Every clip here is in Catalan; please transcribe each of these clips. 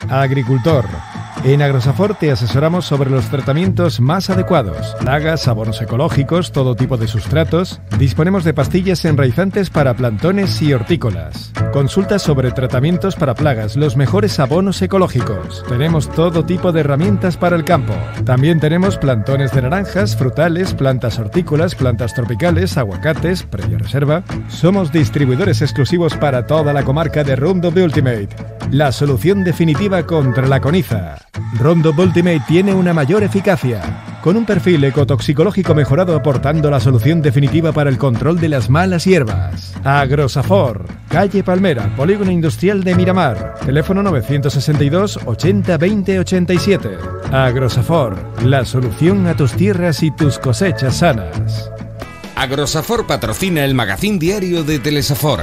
Agricultor. En Agrosafor te asesoramos sobre los tratamientos más adecuados, plagas, abonos ecológicos, todo tipo de sustratos. Disponemos de pastillas enraizantes para plantones y hortícolas. Consulta sobre tratamientos para plagas, los mejores abonos ecológicos. Tenemos todo tipo de herramientas para el campo. También tenemos plantones de naranjas, frutales, plantas hortícolas, plantas tropicales, aguacates, previa reserva. Somos distribuidores exclusivos para toda la comarca de Roundup Ultimate, la solución definitiva contra la coniza. Roundup Ultimate tiene una mayor eficacia, con un perfil ecotoxicológico mejorado aportando la solución definitiva para el control de las malas hierbas. Agrosafor, calle Palmera, Polígono Industrial de Miramar, teléfono 962 80 20 87. Agrosafor, la solución a tus tierras y tus cosechas sanas. Agrosafor patrocina el magazín diario de Telesafor.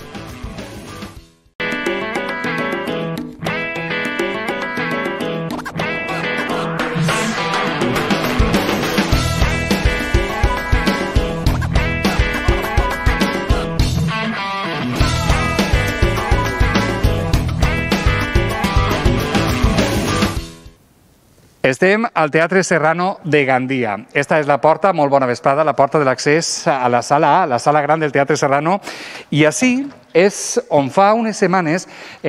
Estem al Teatre Serrano de Gandia. Esta és la porta, molt bona vesprada, la porta de l'accés a la sala A, la sala gran del Teatre Serrano. I així és on fa unes setmanes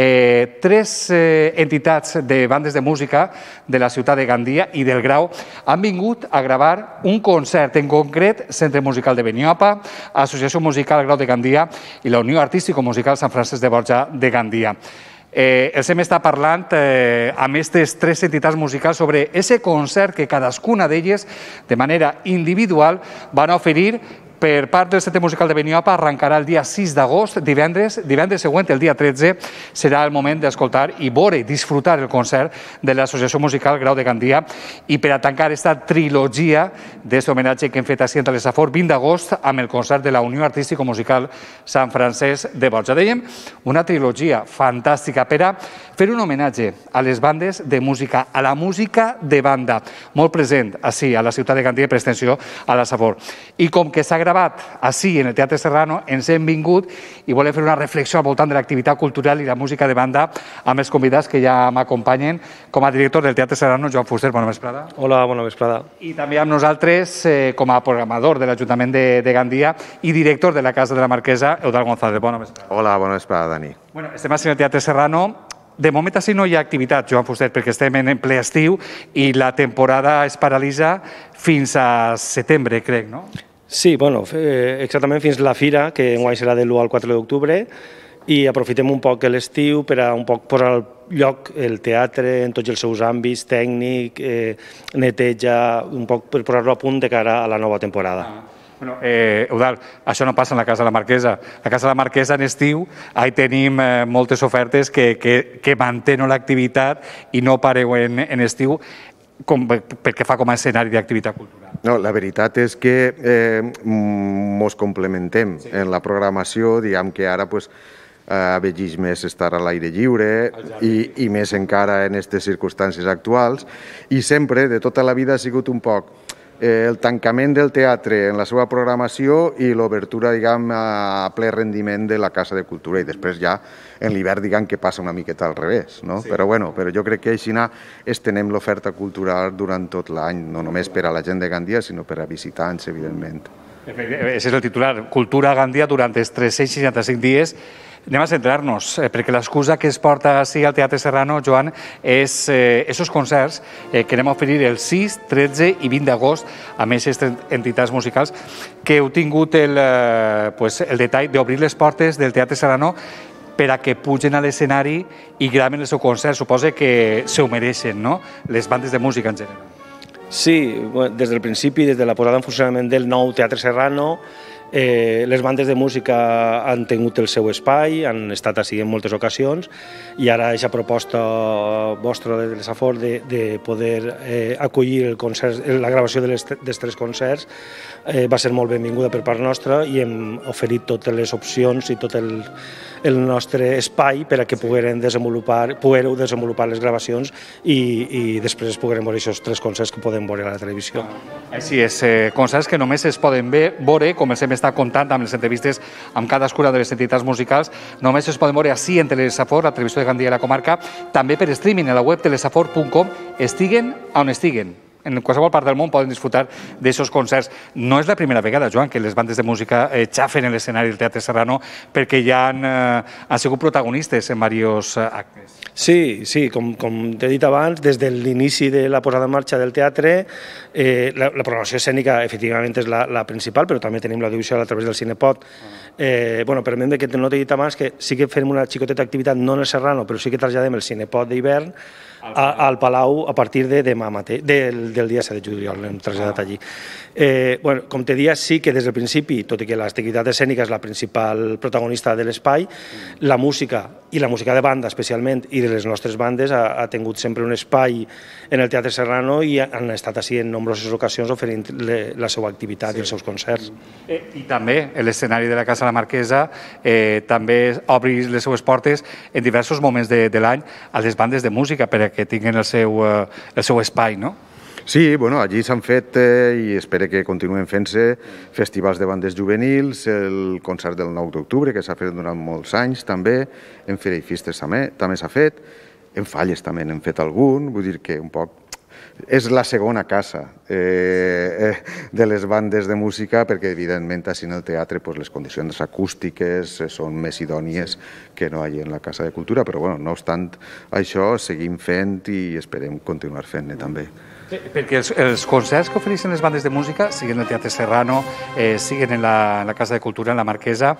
tres entitats de bandes de música de la ciutat de Gandia i del Grau han vingut a gravar un concert, en concret Centre Musical de Beniopa, Associació Musical Grau de Gandia i la Unió Artístico-Musical Sant Francesc de Borja de Gandia. Els hem estat parlant amb aquestes tres entitats musicals sobre aquest concert que cadascuna d'elles, de manera individual, van oferir per part del Centre Musical de Beniopa. Arrencarà el dia 6 d'agost, divendres següent, el dia 13, serà el moment d'escoltar i veure i disfrutar el concert de l'Associació Musical Grau de Gandia. I per a tancar aquesta trilogia d'aquest homenatge que hem fet a Telesafor, 20 d'agost, amb el concert de la Unió Artístico-Musical Sant Francesc de Borja. Dèiem, una trilogia fantàstica per a fer un homenatge a les bandes de música, a la música de banda, molt present així a la ciutat de Gandia i per extensió a la Safor. I com que s'ha gravat així en el Teatre Serrano, ens hem vingut i volem fer una reflexió al voltant de l'activitat cultural i la música de banda amb els convidats que ja m'acompanyen. Com a director del Teatre Serrano, Joan Fuster, bona vesprada. Hola, bona vesprada. I també amb nosaltres, com a programador de l'Ajuntament de Gandia i director de la Casa de la Marquesa, Eudald González. Bona vesprada. Hola, bona vesprada, Dani. Estem així en el Teatre Serrano. De moment així no hi ha activitat, Joan Fuster, perquè estem en ple estiu i la temporada es paralitza fins a setembre, crec, no? Sí, bueno, exactament fins la fira, que enguany serà de l'1 al 4 d'octubre, i aprofitem un poc l'estiu per a un poc posar al lloc el teatre en tots els seus àmbits, tècnic, neteja, un poc per posar-lo a punt de cara a la nova temporada. Eudald, això no passa en la Casa de la Marquesa. La Casa de la Marquesa en estiu, ahí tenim moltes ofertes que mantenen l'activitat i no pareu en estiu perquè fa com a escenari d'activitat cultural. No, la veritat és que ens complementem en la programació, diguem que ara afegeix més estar a l'aire lliure i més encara en aquestes circumstàncies actuals, i sempre, de tota la vida, ha sigut un poc el tancament del teatre en la seva programació i l'obertura, diguem, a ple rendiment de la Casa de Cultura, i després ja en l'hivern, diguem, que passa una miqueta al revés, no? Però jo crec que així estenem l'oferta cultural durant tot l'any, no només per a la gent de Gandia, sinó per a visitants, evidentment. Ese és el titular, Cultura a Gandia durant els 365 dies. Anem a centrar-nos, perquè l'excusa que es porta així al Teatre Serrano, Joan, és aquests concerts que anem a oferir el 6, 13 i 20 d'agost amb aquestes entitats musicals que heu tingut el detall d'obrir les portes del Teatre Serrano per a que pugen a l'escenari i graven el seu concert. Suposa que se ho mereixen, no?, les bandes de música en general. Sí, des del principi, des de la posada en funcionament del nou Teatre Serrano, les bandes de música han tingut el seu espai, han estat així en moltes ocasions, i ara aquesta proposta vostra de Telesafor de poder acollir la gravació dels tres concerts va ser molt benvinguda per part nostra, i hem oferit totes les opcions i tot el nostre espai per a que poguereu desenvolupar les gravacions i després poguerem veure aquests tres concerts que podem veure a la televisió. Així és, concerts que només es poden veure, com els hem estat comptant amb les entrevistes amb cadascuna de les entitats musicals, només es poden veure així en Telesafor, la televisió de Gandia i la comarca, també per streaming a la web telesafor.com, estiguen on estiguen. En qualsevol part del món poden disfrutar d'aquests concerts. No és la primera vegada, Joan, que les bandes de música xafen en l'escenari del Teatre Serrano perquè ja han sigut protagonistes en diversos actes. Sí, com t'he dit abans, des de l'inici de la posada en marxa del teatre, la programació escènica efectivament és la principal, però també tenim l'audiovisual a través del Cinepot. Permetem que no t'he dit abans que sí que fem una xicoteta activitat, no en el Serrano, però sí que traslladem el Cinepot d'hivern al Palau a partir de demà mateix, del dia 7 de juliol, l'hem traslladat allí. Com te deia, sí que des del principi, tot i que l'activitat escènica és la principal protagonista de l'espai, la música, i la música de banda especialment, i de les nostres bandes, ha tingut sempre un espai en el Teatre Serrano i han estat així en nombroses ocasions oferint la seva activitat i els seus concerts. I també l'escenari de la Casa La Marquesa també obri les seues portes en diversos moments de l'any a les bandes de música perquè tinguin el seu espai, no? Sí, allí s'han fet, i espero que continuen fent-se, festivals de bandes juvenils, el concert del 9 d'octubre, que s'ha fet durant molts anys també, en Fereifistes també s'ha fet, en Falles també n'hem fet algun, vull dir que un poc és la segona casa de les bandes de música perquè, evidentment, així en el teatre les condicions acústiques són més idònies que no hi ha en la Casa de Cultura, però, no obstant això, seguim fent i esperem continuar fent-ne també. Perquè els concerts que ofereixen les bandes de música, siguin el Teatre Serrano, siguin en la Casa de Cultura, en la Marquesa,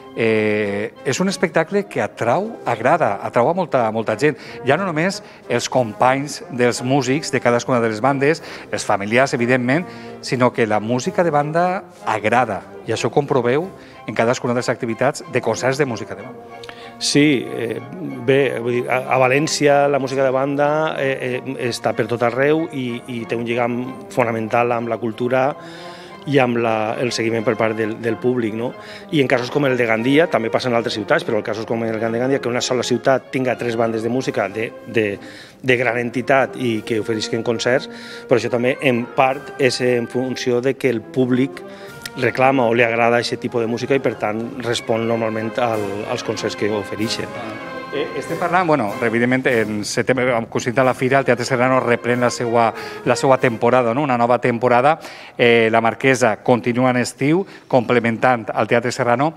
és un espectacle que atrau a molta gent. Ja no només els companys dels músics de cadascuna de les bandes, els familiars, evidentment, sinó que la música de banda agrada. I això ho comproveu en cadascuna de les activitats de concerts de música de banda. Sí, bé, a València la música de banda està per tot arreu i té un lligam fonamental amb la cultura i amb el seguiment per part del públic, no? I en casos com el de Gandia, també passa en altres ciutats, però en casos com el de Gandia, que una sola ciutat tinga 3 bandes de música de gran entitat i que oferisquen concerts, però això també en part és en funció de que el públic reclama o li agrada aquest tipus de música i per tant respon normalment als concerts que ofereixen. Estem parlant, evidentment, en setembre, coincidint a la Fira, el Teatre Serrano reprèn la seva temporada, una nova temporada. La Marquesa continua en estiu, complementant el Teatre Serrano.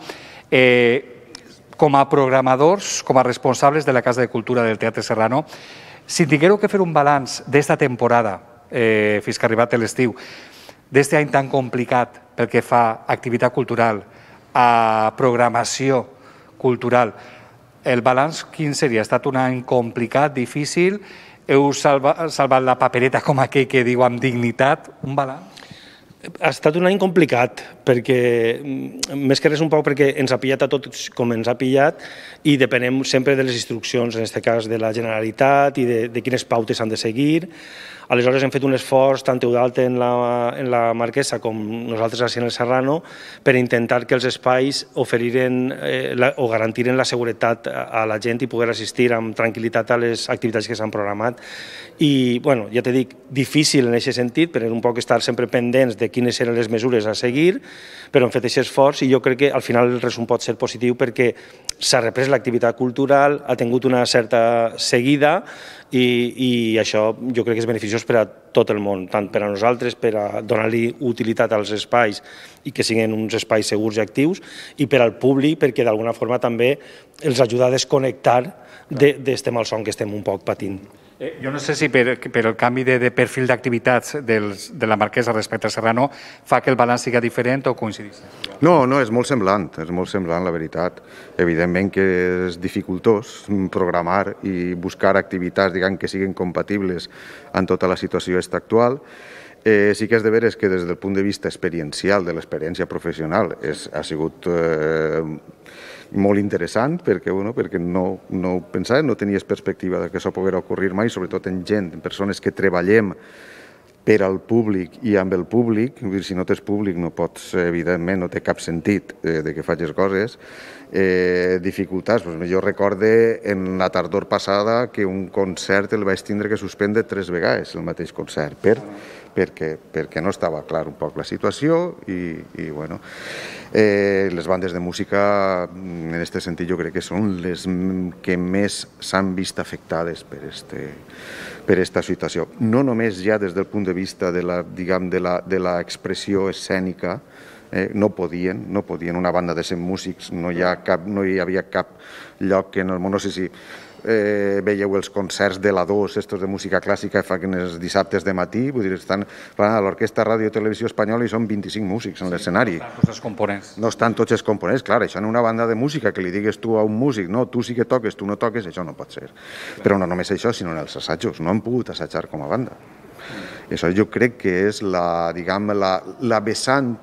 Com a programadors, com a responsables de la Casa de Cultura del Teatre Serrano, si tinguéreu que fer un balanç d'esta temporada, fins que ha arribat l'estiu, d'este any tan complicat pel que fa a activitat cultural, a programació cultural, el balanç quin seria? Ha estat un any complicat, difícil? Heu salvat la papereta com aquell que diu amb dignitat? Un balanç? Ha estat un any complicat, perquè més que res un poc perquè ens ha pillat a tots com ens ha pillat i depenem sempre de les instruccions, en aquest cas de la Generalitat i de quines pautes han de seguir. Aleshores hem fet un esforç tant Eudalta en la Marquesa com nosaltres així en el Serrano per intentar que els espais oferiren o garantiren la seguretat a la gent i poder assistir amb tranquil·litat a les activitats que s'han programat. I, ja t'he dit, difícil en aquest sentit, però un poc estar sempre pendents de quines eren les mesures a seguir, però hem fet aquest esforç i jo crec que al final el resum pot ser positiu perquè s'ha reprès l'activitat cultural, ha tingut una certa seguida i això jo crec que és beneficiós per a tot el món, tant per a nosaltres, per a donar-li utilitat als espais i que siguin uns espais segurs i actius, i per al públic perquè d'alguna forma també els ajuda a desconnectar d'este malson que estem un poc patint. Jo no sé si per el canvi de perfil d'activitats de la Marquesa respecte al Serrano fa que el balanç sigui diferent o coincidís? No, és molt semblant, la veritat. Evidentment que és dificultós programar i buscar activitats, que siguin compatibles amb tota la situació actual. Sí que és de veres que des del punt de vista experiencial, de l'experiència professional, ha sigut molt interessant perquè no pensàvem, no tenies perspectiva que això poguera ocorrir mai, sobretot en gent, en persones que treballem per al públic i amb el públic. Si no tens públic no pots, evidentment, no té cap sentit de que facis coses. Dificultats, jo recorde en la tardor passada que un concert el vaig tindre que suspendre 3 vegades, el mateix concert, perquè no estava clar un poc la situació i bueno, les bandes de música en aquest sentit jo crec que són les que més s'han vist afectades per aquesta situació. No només ja des del punt de vista de l'expressió escènica, no podien, una banda de 100 músics, no hi havia cap lloc en el món, no sé si veieu els concerts de la 2, estos de música clàssica que fan els dissabtes de matí, vull dir, estan a l'Orquestra Ràdio i Televisió Espanyola i són 25 músics en l'escenari. No estan tots els components, clar, això en una banda de música que li digues tu a un músic, no, tu sí que toques, tu no toques, això no pot ser. Però no només això, sinó en els assajos, no han pogut assajar com a banda. Això jo crec que és la vessant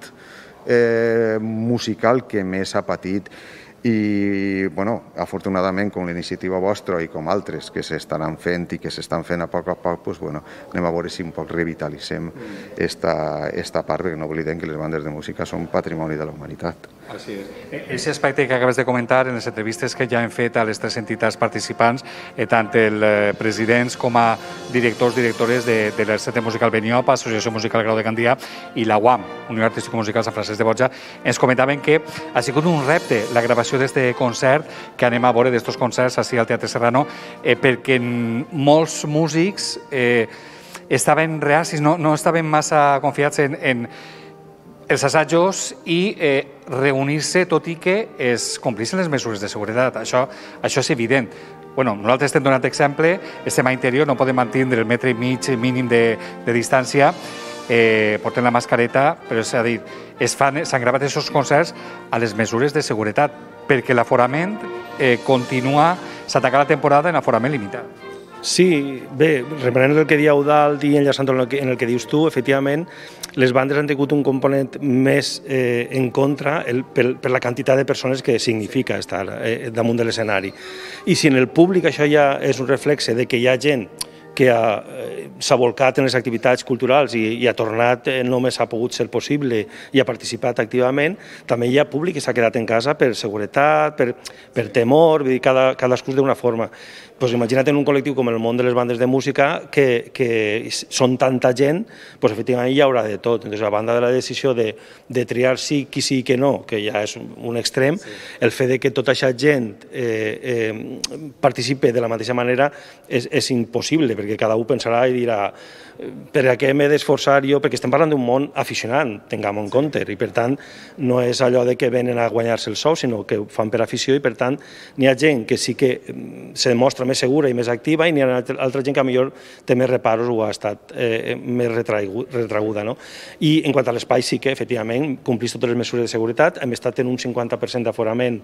musical que més ha patit i, bueno, afortunadament, com l'iniciativa vostra i com altres que s'estaran fent i que s'estan fent a poc, doncs, bueno, anem a veure si un poc revitalitzem esta part, perquè no oblidem que les bandes de música són patrimoni de la humanitat. Així és. Aquest aspecte que acabes de comentar en les entrevistes que ja hem fet a les 3 entitats participants, tant els presidents com a directores de l'Institut Musical Benioff, Associació Musical Grau de Gandia i la UAM, Unió Artística Musical Sant Francesc de Borja, ens comentaven que ha sigut un repte la gravació d'aquest concert, que anem a veure d'estos concerts així al Teatre Serrano, perquè molts músics estaven reacis, no estaven massa confiats en els assajos i reunir-se, tot i que es complissin les mesures de seguretat. Això és evident. Nosaltres estem donant exemple, estem a interior, no podem mantenir el 1,5 metres mínim de distància, porten la mascareta, però és a dir, s'han gravat aquests concerts a les mesures de seguretat, perquè l'aforament continua, s'ataca la temporada en aforament limitat. Sí, bé, reprenent el que diu Eudald i enllaçant en el que dius tu, efectivament, les bandes han tingut un component més en contra per la quantitat de persones que significa estar damunt de l'escenari. I si en el públic això ja és un reflexe de que hi ha gent que s'ha volcat en les activitats culturals i ha tornat només ha pogut ser possible i ha participat activament, també hi ha públic que s'ha quedat en casa per seguretat, per temor, vull dir, cadascú d'una forma. Pues imagina't en un col·lectiu com el món de les bandes de música que són tanta gent, pues efectivament hi haurà de tot. Entonces, a banda de la decisió de triar sí i que no, que ja és un extrem, el fet de que tota aquesta gent participi de la mateixa manera és impossible, perquè cada un pensarà i dirà per a què m'he d'esforçar jo, perquè estem parlant d'un món aficionant, tinguem en compte, i per tant no és allò de que venen a guanyar-se el sou, sinó que ho fan per afició i per tant n'hi ha gent que sí que se demostra més segura i més activa i n'hi ha altra gent que potser té més reparos o ha estat més retraguda. I en quant a l'espai sí que efectivament complís totes les mesures de seguretat, hem estat en un 50% d'aforament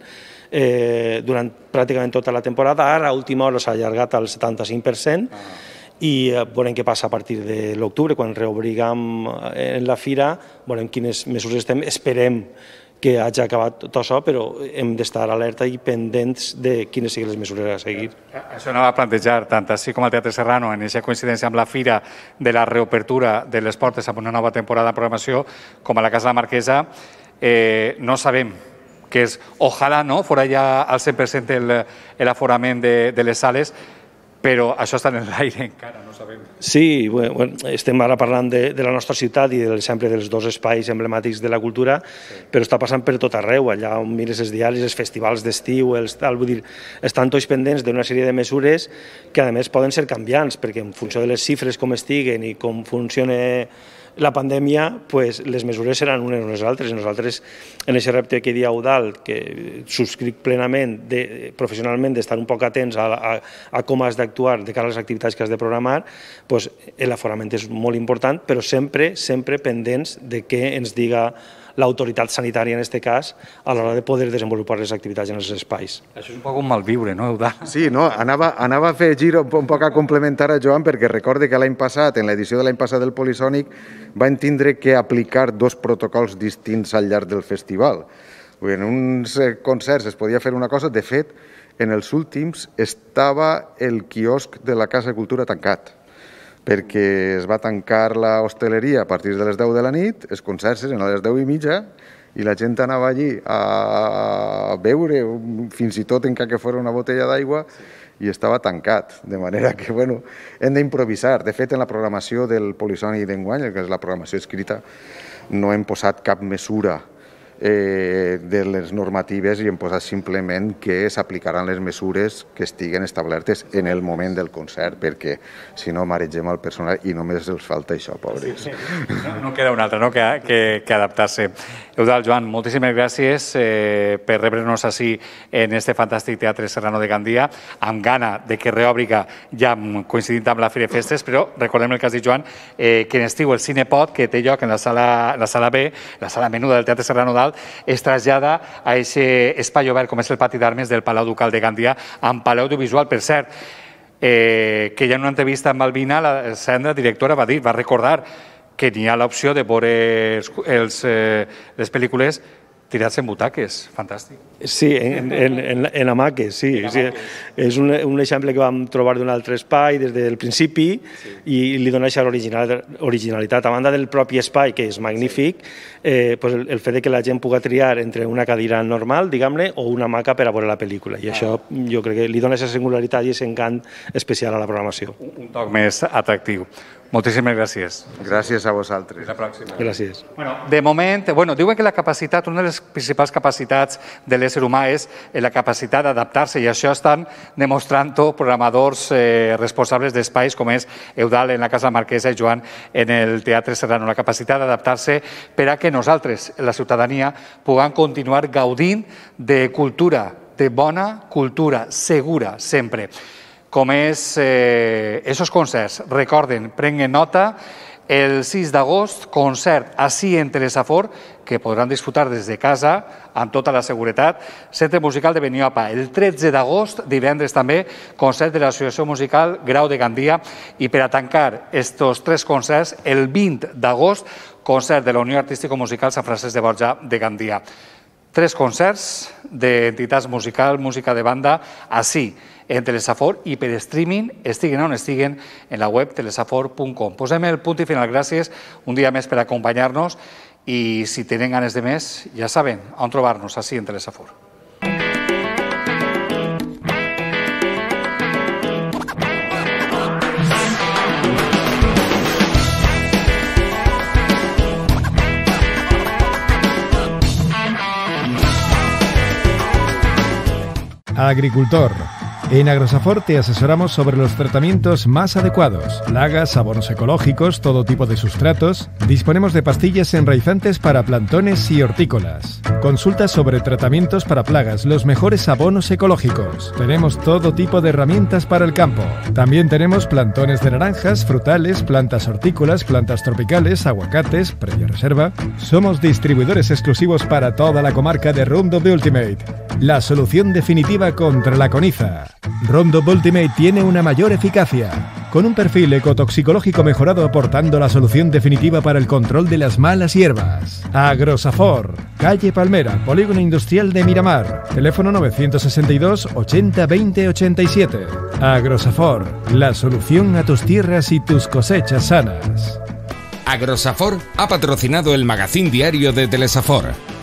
durant pràcticament tota la temporada, ara a última hora s'ha allargat al 75%, i veurem què passa a partir de l'octubre, quan reobriguem en la fira, veurem quines mesures estem, esperem que hagi acabat tot això, però hem d'estar alerta i pendents de quines siguin les mesures a seguir. Això anava a plantejar, tant així com al Teatre Serrano, en aquesta coincidència amb la fira de la reobertura de les portes amb una nova temporada de programació, com a la Casa de la Marquesa, no sabem que és, ojalà no, fora ja al 100% l'aforament de les sales, però això està en l'aire encara, no sabem. Sí, estem ara parlant de la nostra ciutat i sempre dels 2 espais emblemàtics de la cultura, però està passant per tot arreu, allà on mires els diaris, els festivals d'estiu, vull dir, estan tots pendents d'una sèrie de mesures que a més poden ser canviants, perquè en funció de les xifres com estiguen i com funciona la pandèmia, les mesures seran unes o les altres. Nosaltres, en aquest repte que diu Eudald, que subscric plenament professionalment d'estar un poc atents a com has d'actuar de cara a les activitats que has de programar, l'aforament és molt important, però sempre pendents de què ens diga l'autoritat sanitària, en aquest cas, a l'hora de poder desenvolupar les activitats en els espais. Això és un poc un malviure, no, Eudald? Sí, no, anava a fer gir un poc a complementar a Joan, perquè recorde que l'any passat, en l'edició de l'any passat del Polisònic, van tindre que aplicar 2 protocols distints al llarg del festival. En uns concerts es podia fer una cosa, de fet, en els últims estava el quiosc de la Casa de Cultura tancat, perquè es va tancar la hostaleria a partir de les 10 de la nit, els concerts eren a les 10:30 i la gent anava allí a beure, fins i tot encara que fos una botella d'aigua, i estava tancat, de manera que, bueno, hem d'improvisar. De fet, en la programació del Polisònic d'enguany, que és la programació escrita, no hem posat cap mesura de les normatives i hem posat simplement que s'aplicaran les mesures que estiguen establertes en el moment del concert, perquè si no maregem el personal i només els falta això, pobres. No queda un altre, no? que adaptar-se. Eudald, Joan, moltíssimes gràcies per rebre'ns així en este fantàstic Teatre Serrano de Gandia, amb gana de que reòbriga ja coincidint amb la Fira de Festes, però recordem el que has dit, Joan, que en estiu el Cinepot, que té lloc en la sala B, la sala menuda del Teatre Serrano d'Alt, es trasllada a aquest espai obert com és el Pati d'Armes del Palau Ducal de Gandia, amb Palau Audiovisual, per cert, que ja en una entrevista amb Albina, la Sandra, directora, va recordar que n'hi ha l'opció de veure les pel·lícules tirats en butaques. Fantàstic. Sí, en hamaques, sí. És un exemple que vam trobar d'un altre espai des del principi i li dona aquesta originalitat. A banda del propi espai, que és magnífic, el fet que la gent pugui triar entre una cadira normal, diguem-ne, o una hamaca per a veure la pel·lícula. I això jo crec que li dona aquesta singularitat i aquest encant especial a la programació. Un toc més atractiu. Moltíssimes gràcies. Gràcies a vosaltres. Fins la pròxima. Gràcies. De moment, diuen que la capacitat, una de les principals capacitats de l'ésser humà és la capacitat d'adaptar-se, i això estan demostrant-ho programadors responsables d'espais com és Eudald en la Casa Marquesa i Joan en el Teatre Serrano. La capacitat d'adaptar-se per a que nosaltres, la ciutadania, puguem continuar gaudint de cultura, de bona cultura, segura, sempre. Com és esos concerts. Recorden, prenguen nota, el 6 d'agost, concert ací en Telesafor, que podran disfrutar des de casa amb tota la seguretat, Centre Musical de Beniopa. El 13 d'agost, divendres també, concert de l'Associació Musical Grau de Gandia, i per a tancar estos 3 concerts, el 20 d'agost, concert de la Unió Artístico-Musical Sant Francesc de Borja de Gandia. 3 concerts d'entitats musicals, música de banda, ací, en Telesafor, i per streaming, estiguen on estiguen, en la web telesafor.com. Posem el punt i final. Gràcies un dia més per acompanyar-nos, i si tenen ganes de més, ja saben on trobar-nos, així en Telesafor. Agricultor. En Agrosafor te asesoramos sobre los tratamientos más adecuados. Plagas, abonos ecológicos, todo tipo de sustratos. Disponemos de pastillas enraizantes para plantones y hortícolas. Consulta sobre tratamientos para plagas, los mejores abonos ecológicos. Tenemos todo tipo de herramientas para el campo. También tenemos plantones de naranjas, frutales, plantas hortícolas, plantas tropicales, aguacates, previa reserva. Somos distribuidores exclusivos para toda la comarca de Roundup Ultimate, la solución definitiva contra la coniza. Roundup Ultimate tiene una mayor eficacia, con un perfil ecotoxicológico mejorado, aportando la solución definitiva para el control de las malas hierbas. Agrosafor, calle Palmera, Polígono Industrial de Miramar, teléfono 962 80 20 87. Agrosafor, la solución a tus tierras y tus cosechas sanas. Agrosafor ha patrocinado el magazín diario de Telesafor.